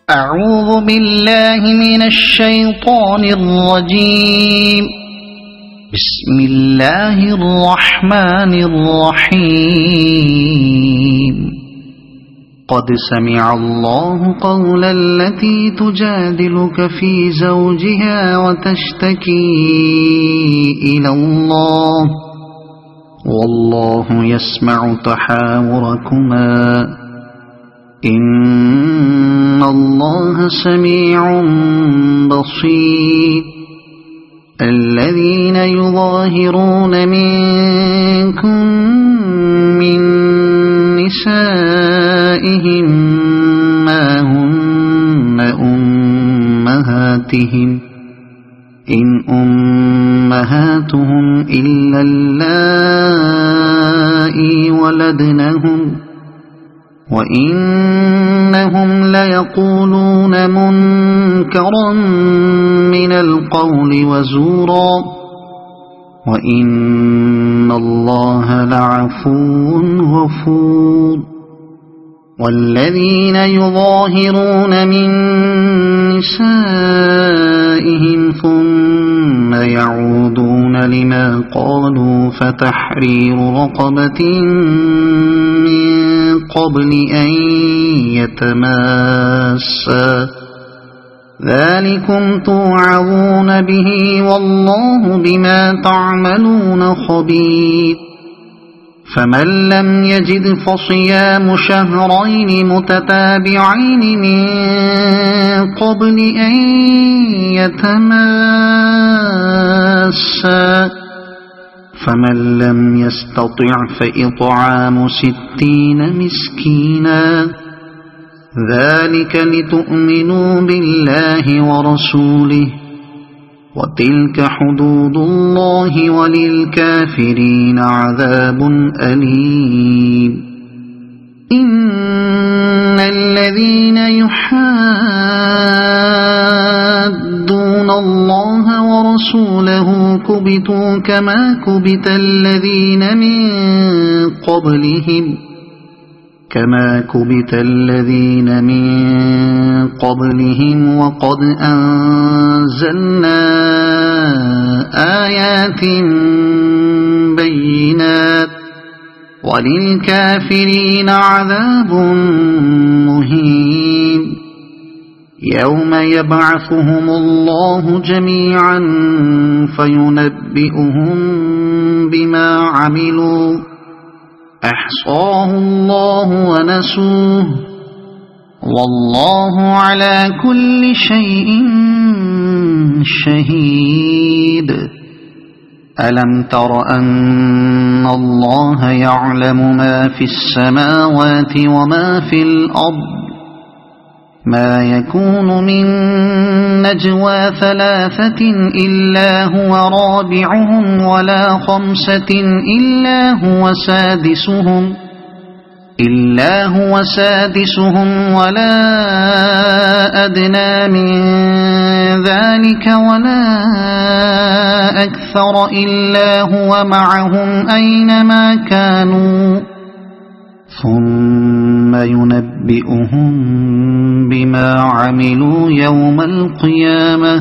أعوذ بالله من الشيطان الرجيم. بسم الله الرحمن الرحيم. قد سمع الله قول التي تجادلك في زوجها وتشتكي إلى الله والله يسمع تحاوركما إن الله سميع بصير. الذين يظاهرون منكم من نسائهم ما هن أمهاتهم إن أمهاتهم إلا اللائي ولدنهم وإنهم ليقولون منكرا من القول وزورا وإن الله لعفو غفور. والذين يظاهرون من نسائهم ثم يعودون لما قالوا فتحرير رقبة من قبل أن يتماسا ذلكم توعظون به والله بما تعملون خبير. فمن لم يجد فصيام شهرين متتابعين من قبل أن يتماسا فمن لم يستطع فإطعام 60 مسكينا ذلك لتؤمنوا بالله ورسوله وتلك حدود الله وللكافرين عذاب أليم. إن الذين يحادون الله ورسوله كبتوا كما كبت الذين من قبلهم وقد أنزلنا آيات بينات وللكافرين عذاب مهين. يوم يبعثهم الله جميعا فينبئهم بما عملوا أحصاه الله ونسوه والله على كل شيء شهيد. ألم تر أن الله يعلم ما في السماوات وما في الأرض ما يكون من نجوى 3 إلا هو رابعهم ولا 5 إلا هو سادسهم ولا أدنى من ذلك ولا أكثر إلا هو معهم أينما كانوا ثم ينبئهم بما عملوا يوم القيامة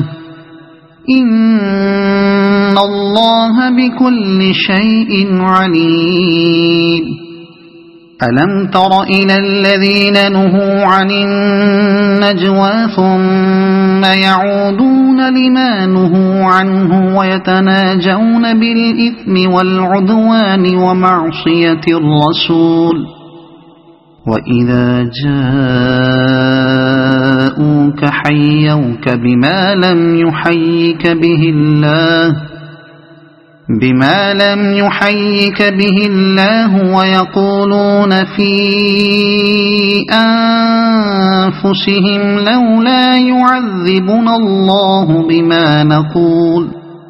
إن الله بكل شيء عليم. ألم تر إلى الذين نهوا عن النجوى ثم يعودون لما نهوا عنه ويتناجون بالإثم والعدوان ومعصية الرسول وإذا جاءوك حيوك بما لم يحيك به الله ويقولون في أنفسهم لولا يعذبنا الله بما نقول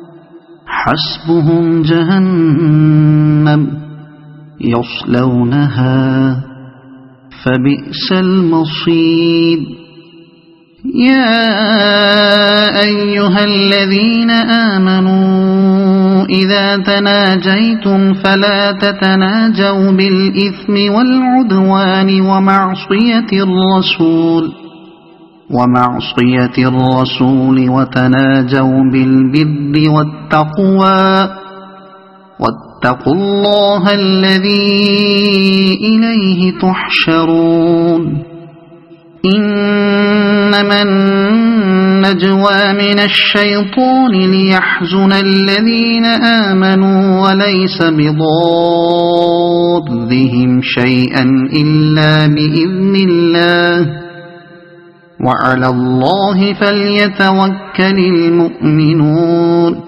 حسبهم جهنم يصلونها فبئس المصير. يا أيها الذين آمنوا إذا تناجيتم فلا تتناجوا بالإثم والعدوان ومعصية الرسول ومعصية الرسول وتناجوا بالبر والتقوى واتقوا الله الذي إليه تحشرون إنما النجوى من الشيطان ليحزن الذين آمنوا وليس بضارهم شيئا إلا بإذن الله وعلى الله فليتوكل المؤمنون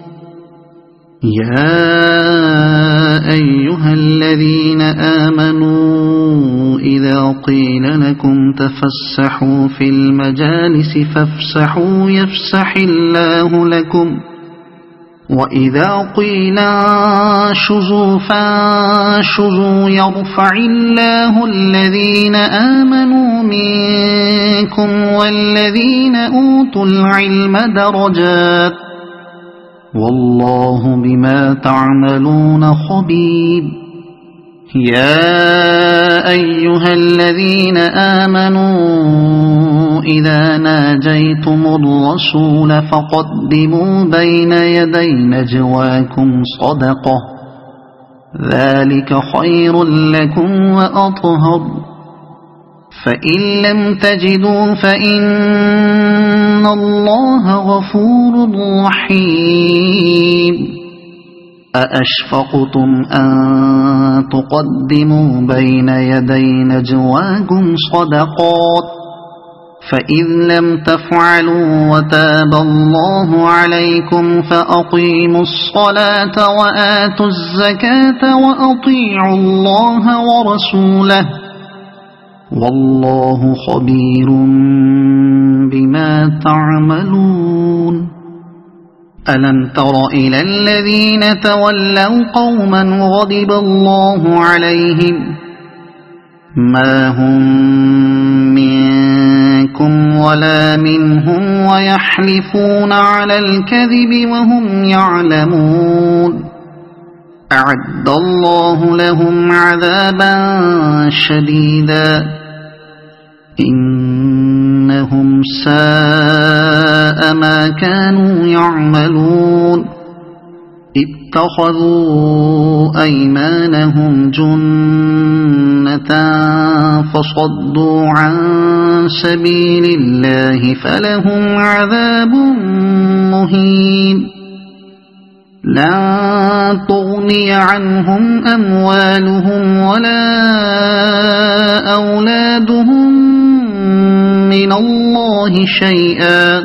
يا أيها الذين آمنوا إذا قيل لكم تفسحوا في المجالس فافسحوا يفسح الله لكم وإذا قيل انشزوا فانشزوا يرفع الله الذين آمنوا منكم والذين أوتوا العلم درجات والله بما تعملون خبير يا أيها الذين آمنوا إذا ناجيتم الرسول فقدموا بين يدي نجواكم صدقة ذلك خير لكم وأطهر فإن لم تجدوا فإن الله غفور رحيم أأشفقتم أن تقدموا بين يدي نجواكم صدقات فإذ لم تفعلوا وتاب الله عليكم فأقيموا الصلاة وآتوا الزكاة وأطيعوا الله ورسوله والله خبير بما تعملون ألم تر إلى الذين تولوا قوما غضب الله عليهم ما هم منكم ولا منهم ويحلفون على الكذب وهم يعلمون أعد الله لهم عذابا شديدا إنهم ساء ما كانوا يعملون اتخذوا أيمانهم جنة فصدوا عن سبيل الله فلهم عذاب مهين لن تغني عنهم أموالهم ولا أولادهم من الله شيئا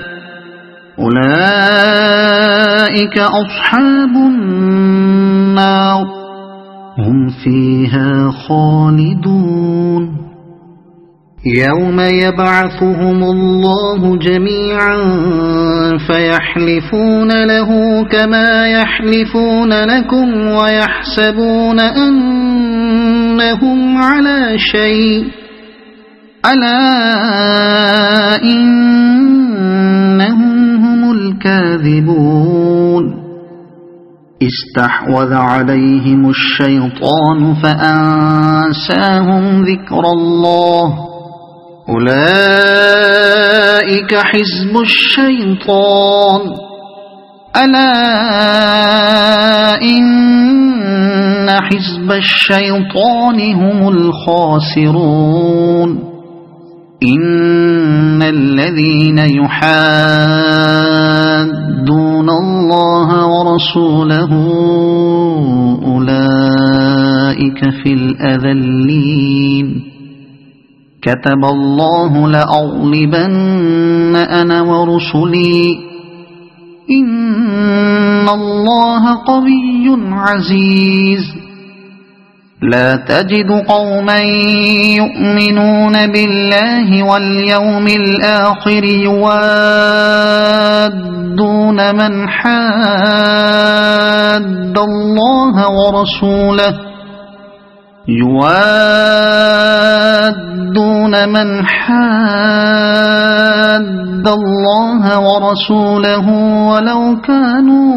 أولئك أصحاب النار هم فيها خالدون يوم يبعثهم الله جميعا فيحلفون له كما يحلفون لكم ويحسبون أنهم على شيء ألا إنهم هم الكاذبون استحوذ عليهم الشيطان فأنساهم ذكر الله أولئك حزب الشيطان ألا إن حزب الشيطان هم الخاسرون إن الذين يحادون الله ورسوله أولئك في الأذلين كتب الله لأغلبن أنا ورسلي إن الله قوي عزيز لا تجد قوما يؤمنون بالله واليوم الآخر يوادون من حاد الله ورسوله ولو كانوا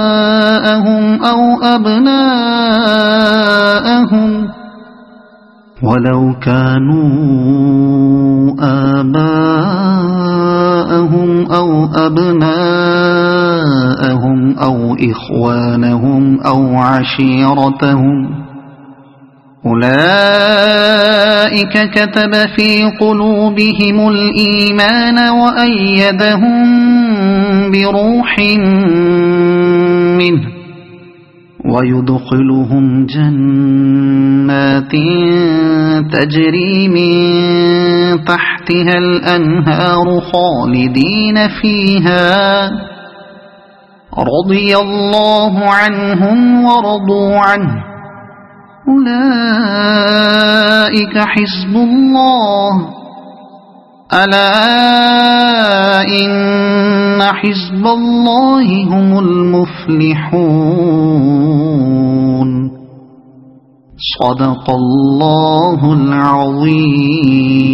آباءهم أو أبناءهم ولو كانوا آباءهم أو أبناءهم أو إخوانهم أو عشيرتهم أولئك كتب في قلوبهم الإيمان وأيدهم بروح منه ويدخلهم جنات تجري من تحتها الأنهار خالدين فيها رضي الله عنهم ورضوا عنه أولئك حزب الله ألا إن حزب الله هم المفلحون صدق الله العظيم.